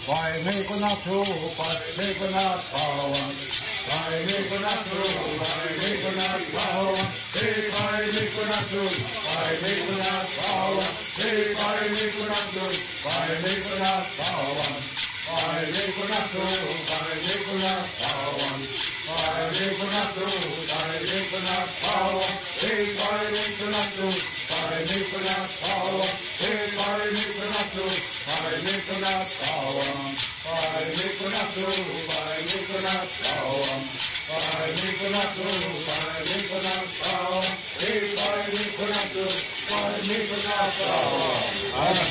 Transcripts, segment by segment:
Pai Nikonatu, Pai Nikonat Pawan, Pai Nikonatu, Pai Nikonat Pawan, Pai Nikonatu, Pai Nikonat Pawan, Pai Nikonatu, Pai Nikonat Pawan, Pai Nikonatu, Pai Nikonat Pawan, Pai Nikonatu, Pai Nikonat Pawan, Pai Nikonatu, Pai Nikonat Pawan, Pai Nikonatu, Pai Nikonat Pawan, Pai Nikonatu, Pai Nikonat Pawan, Pai Nikonatu, Pai Nikonat Pawan, Pai Nikonatu, Pai Nikonat Pawan.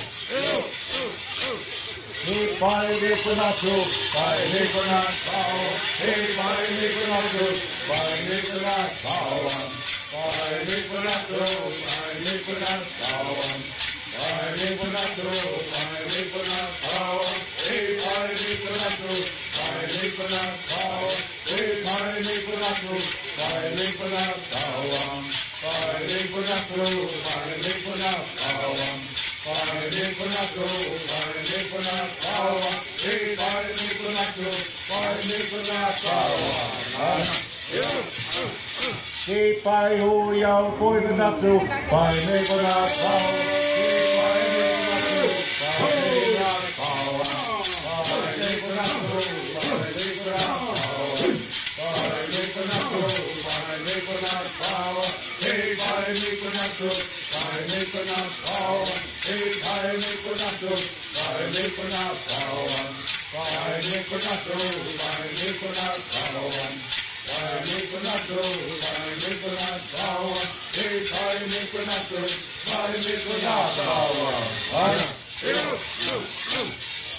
Pai Nikonatu, Pai Nikonat Pawan, Pai Nikonatu, Pai Nikonat Pawan, Pai Nikonatu, Pai Nikonat Pawan, Pai Nikonatu, Pai Nikonat Pawan, Pai Nikonatu, Pai Nikonat Pawan, Pai Nikonatu, Pai Nikonat Pawan, Pai Nikonatu, Pai Nikonat Pawan, Pai Nikonatu, Pai Nikonat Pawan, Pai Nikonatu, Pai Nikonat Pawan. Pai Huyau Puikonatu, Pai Nikonat Pawan, Pai Nikonatu, Pai Nikonat Pawan, Pai Nikonatu, Pai Nikonat Pawan, Pai Nikonatu, Pai Nikonat Pawan, Pai Nikonatu, Pai Nikonat Pawan, Pai Nikonatu, Pai Nikonat Pawan, Pai Nikonatu, Pai Nikonat Pawan, Pai Nikonatu, Pai Nikonat Pawan, Pai Nikonatu, Pai Nikonat Pawan.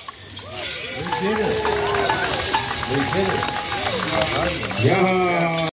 We did it. We did it. Yeah.